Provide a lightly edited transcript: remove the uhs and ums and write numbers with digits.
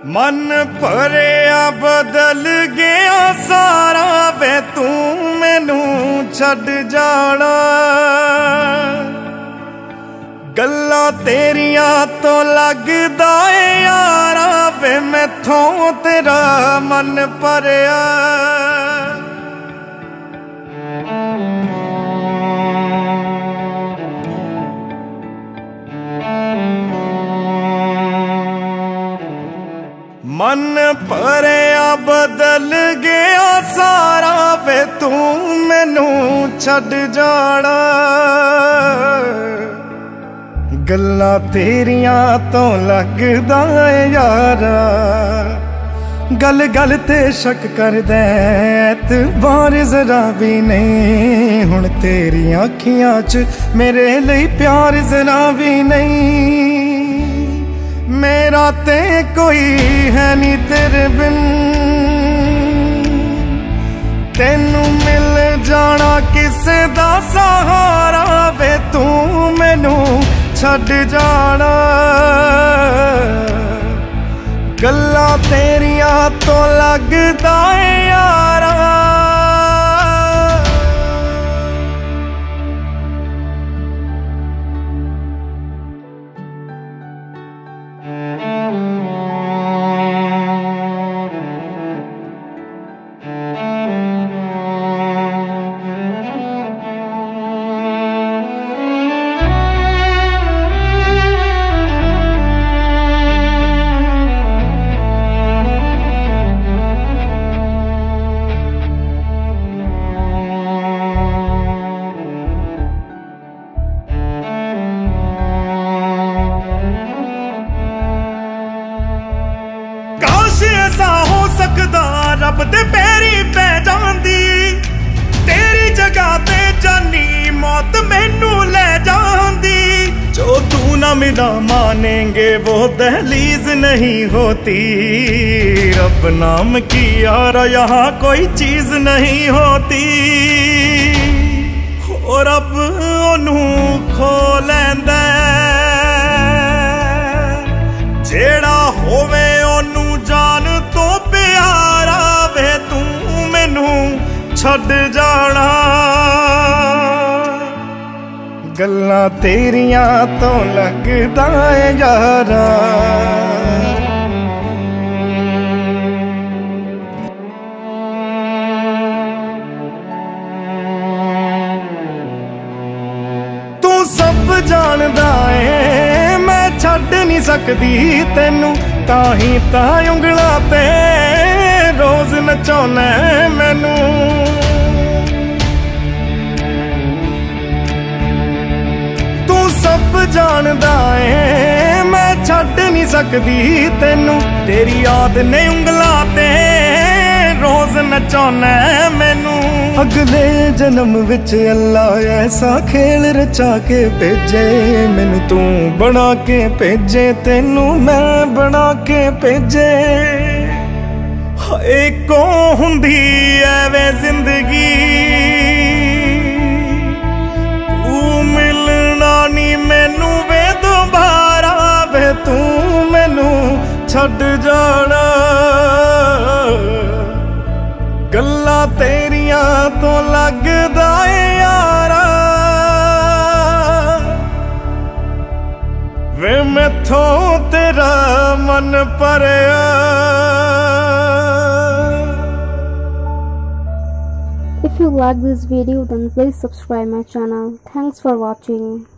मन भरिया बदल गया सारा वे तू मैनू छड़ जाना। गल्लां तेरियां तो लगदा ए यारा वे मैथों तेरा मन भरिया। मन भरिया बदल गया सारा वे तू मैनू छड़ जाना। गल्लां तेरियां तो लगदा ए यारा गल गल ते शक करदा एतबार जरा भी नहीं। हुण तेरियां अखियां च मेरे लिए प्यार जरा भी नहीं। मेरा ते कोई है नी तेरे बिन तेनू मिल जाना किसे दा सहारा वे तू मैनू छड़ जाना। गल्लां तेरियां तो लगदा ए यारा ऐसा हो सकदा रब दे पैरी पै जांदी। तेरी जगह ते जानी मौत मैनू ले जांदी। जो तू ना मिला मानेंगे वो दहलीज नहीं होती। रब नाम की यारा यहाँ कोई चीज नहीं होती। और रब ओनू खो लैंदा जेड़ा होवे ओनू जान तो प्यारा वे तू मैनू छड़ जाना। गल्लां तेरियां तो लगदा ए यारा तू सब जानदा ए मैं छड़ नहीं सकदी तेनू। ताही तां उंगलां ते रोज नचाउना मैनू। तू सब जानदा ए मैं छड़ नहीं सकदी तेनू। तेरी याद ने उंगलां ते रोज नचाउना मैनू। अगले जन्म विच अल्लाह ऐसा खेल रचा के भेजे मैनू। तू बना के भेजे तेनू मैं बना के भेजे। इको हुंदी ऐवे जिंदगी तू मिलना नी मैनू वे दोबारा वे तू मैनू छड़ जाना। गल्लां तेरियां तो लगदा ए यारा वे मैथों तेरा मन भरिया। If you like this video then please subscribe my channel. Thanks for watching.